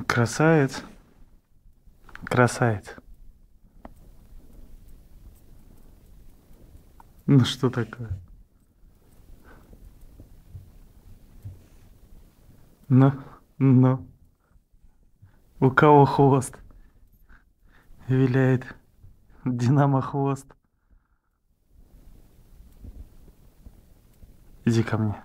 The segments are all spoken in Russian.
Красавец. Красавец. Ну что такое? Ну, ну. У кого хвост? Виляет. Динамо хвост. Иди ко мне.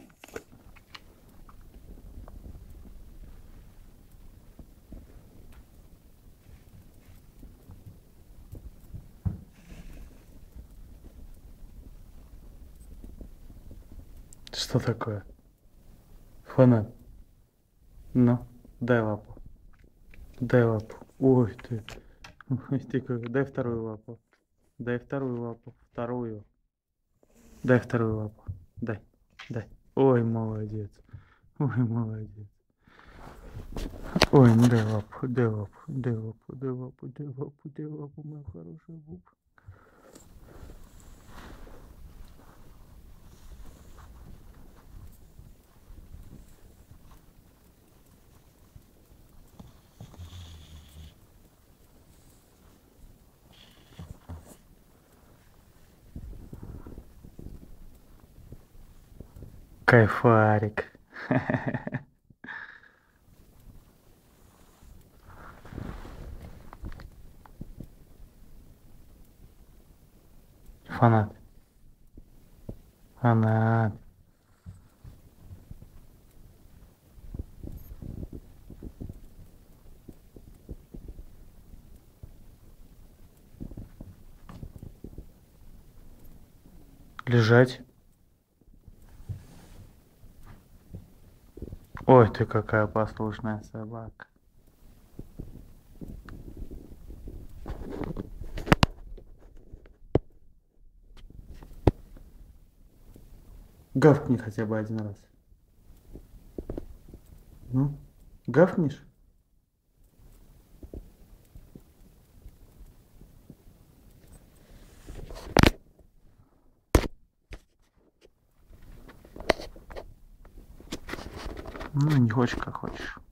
Что такое? Фанат. Ну, дай лапу. Дай лапу. Ой ты. Ой ты какой. Дай вторую лапу. Дай вторую лапу. Вторую. Дай вторую лапу. Дай. Дай. Ой, молодец. Ой, молодец. Ой, ну дай лапу. Дай лапу. Дай лапу. Дай лапу. Дай лапу. Дай лапу, моя хорошая бубка. Кайфарик. Фанат. Фанат. Лежать. Ой, ты какая послушная собака. Гавкни хотя бы один раз. Ну, гавкнешь? Ну, не хочешь, как хочешь.